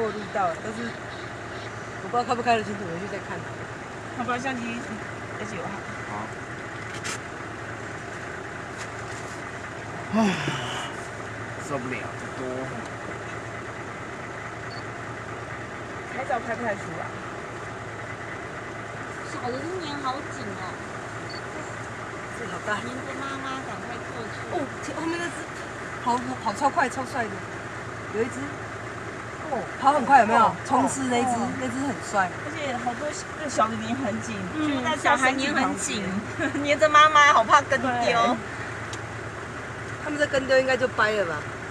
过路到了，但是我不知道开不开得清楚，回去再看。 好吧，相机还是有好。 好。唉，受不了，这多。 拍照拍不太出来。 小的是黏好紧哦。 这好大。 黏着妈妈，赶快过去。 哦，后面那只，好超快超帅的，有一只。跑很快有没有？冲刺那只很帅， 而且好多小的黏很紧， 小孩黏很紧，黏着妈妈，好怕跟丢。 他们这跟丢应该就掰了吧？